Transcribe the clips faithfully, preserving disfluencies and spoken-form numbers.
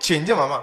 请进妈妈。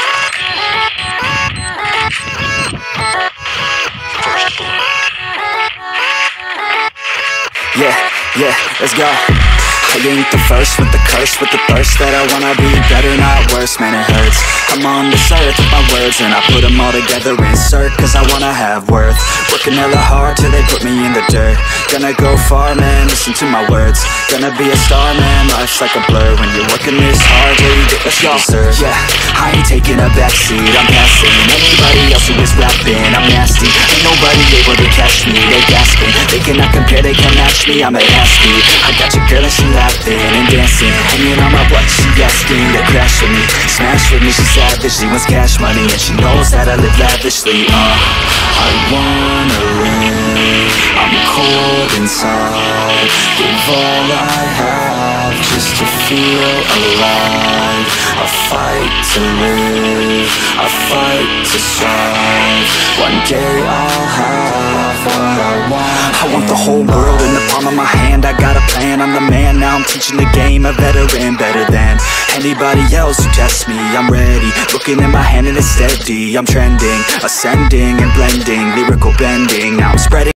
Yeah, yeah, let's go. I ain't the first with the curse, with the thirst that I wanna be better, not worse, man it hurts. I'm on this earth with my words and I put them all together, insert, cause I wanna have worth. Working hella hard till they put me in the dirt. Gonna go far, man, listen to my words. Gonna be a star, man, life's like a blur. When you're working this hard, yeah, you get what you deserve. Yeah, I ain't taking a backseat, I'm passing anybody else who is rapping, I'm nasty. Ain't nobody able to catch me, they gasping. They cannot compare, they can't match me, I'm at half speed. I got your girl and she laughing and dancing, hanging on my butt, she asking to crash with me. Smash with me, she savage, she wants cash money, and she knows that I live lavishly. Uh, I wanna live, I'm cold inside. Give all I have just to feel alive. I fight to live, I fight to strive. One day I'll have what I want. I want the whole world in the palm of my hand. I got a plan, I'm the man. Now I'm teaching the game, a veteran, better than anybody else who tests me. I'm ready, looking in my hand and it's steady. I'm trending, ascending and blending, lyrical bending. Now I'm spreading